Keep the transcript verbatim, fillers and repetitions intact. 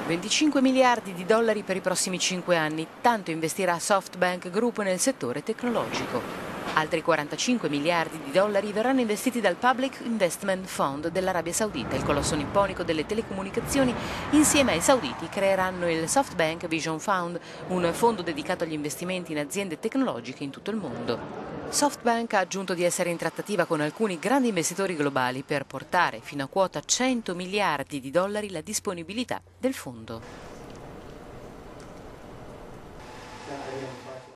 venticinque miliardi di dollari per i prossimi cinque anni, tanto investirà SoftBank Group nel settore tecnologico. Altri quarantacinque miliardi di dollari verranno investiti dal Public Investment Fund dell'Arabia Saudita. Il colosso nipponico delle telecomunicazioni insieme ai sauditi creeranno il SoftBank Vision Fund, un fondo dedicato agli investimenti in aziende tecnologiche in tutto il mondo. SoftBank ha aggiunto di essere in trattativa con alcuni grandi investitori globali per portare fino a quota cento miliardi di dollari la disponibilità del fondo.